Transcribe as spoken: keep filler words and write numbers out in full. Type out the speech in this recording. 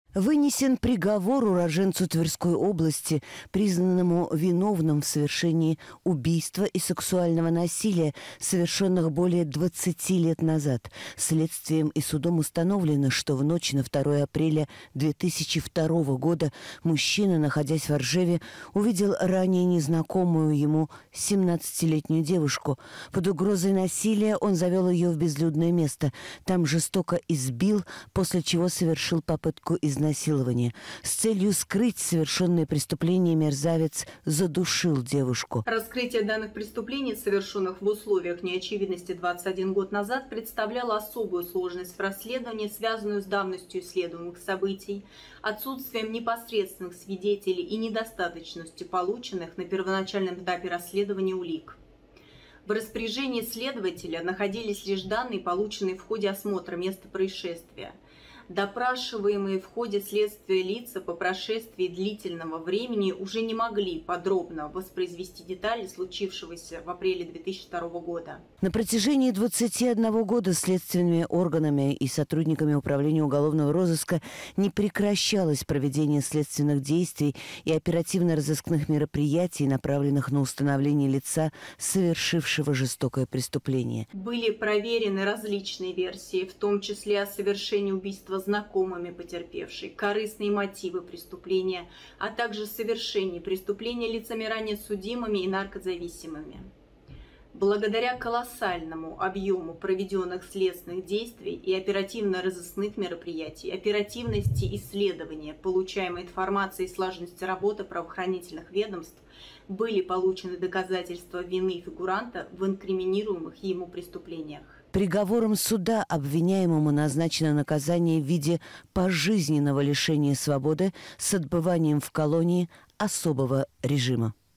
Вынесен приговор уроженцу Тверской области, признанному виновным в совершении убийства и сексуального насилия, совершенных более двадцати лет назад. Следствием и судом установлено, что в ночь на второе апреля две тысячи второго года мужчина, находясь в Ржеве, увидел ранее незнакомую ему семнадцатилетнюю девушку. Под угрозой насилия он завел ее в безлюдное место. Там жестоко избил, после чего совершил попытку изнасилования. Насилование. С целью скрыть совершенное преступление мерзавец задушил девушку. Раскрытие данных преступлений, совершенных в условиях неочевидности двадцать один год назад, представляло особую сложность в расследовании, связанную с давностью исследуемых событий, отсутствием непосредственных свидетелей и недостаточностью полученных на первоначальном этапе расследования улик. В распоряжении следователя находились лишь данные, полученные в ходе осмотра места происшествия. Допрашиваемые в ходе следствия лица по прошествии длительного времени уже не могли подробно воспроизвести детали случившегося в апреле две тысячи второго года. На протяжении двадцати одного года следственными органами и сотрудниками Управления уголовного розыска не прекращалось проведение следственных действий и оперативно-розыскных мероприятий, направленных на установление лица, совершившего жестокое преступление. Были проверены различные версии, в том числе о совершении убийства знакомыми потерпевшей, корыстные мотивы преступления, а также совершение преступления лицами ранее судимыми и наркозависимыми. Благодаря колоссальному объему проведенных следственных действий и оперативно-розыскных мероприятий, оперативности исследования, получаемой информации и слаженности работы правоохранительных ведомств, были получены доказательства вины фигуранта в инкриминируемых ему преступлениях. Приговором суда обвиняемому назначено наказание в виде пожизненного лишения свободы с отбыванием в колонии особого режима.